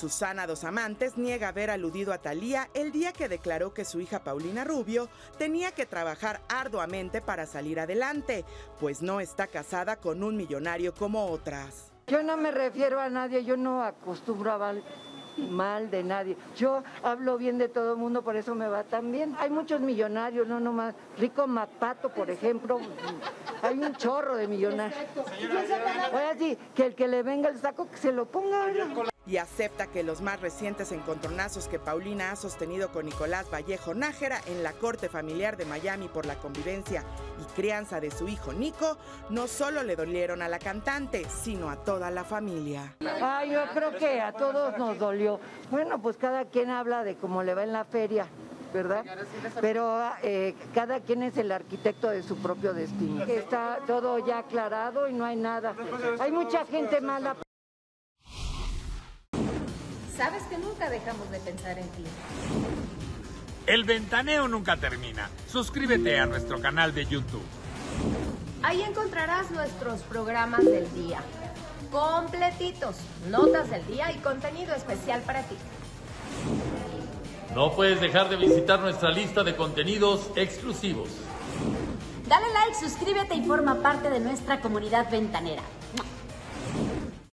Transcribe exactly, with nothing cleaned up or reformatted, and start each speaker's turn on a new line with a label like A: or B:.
A: Susana Dos Amantes niega haber aludido a Thalía el día que declaró que su hija Paulina Rubio tenía que trabajar arduamente para salir adelante, pues no está casada con un millonario como otras.
B: Yo no me refiero a nadie, yo no acostumbro a hablar mal de nadie. Yo hablo bien de todo el mundo, por eso me va tan bien. Hay muchos millonarios, no nomás. Rico Mapato, por ejemplo, hay un chorro de millonarios. Ahora sí, que el que le venga el saco, que se lo ponga.
A: Y acepta que los más recientes encontronazos que Paulina ha sostenido con Nicolás Vallejo Nájera en la corte familiar de Miami por la convivencia y crianza de su hijo Nico, no solo le dolieron a la cantante, sino a toda la familia.
B: Ah, yo creo que a todos nos dolió. Bueno, pues cada quien habla de cómo le va en la feria, ¿verdad? Pero eh, cada quien es el arquitecto de su propio destino. Está todo ya aclarado y no hay nada. Hay mucha gente mala.
C: Sabes que nunca dejamos de pensar en ti.
D: El ventaneo nunca termina. Suscríbete a nuestro canal de YouTube.
C: Ahí encontrarás nuestros programas del día, completitos, notas del día y contenido especial para ti.
E: No puedes dejar de visitar nuestra lista de contenidos exclusivos.
F: Dale like, suscríbete y forma parte de nuestra comunidad ventanera.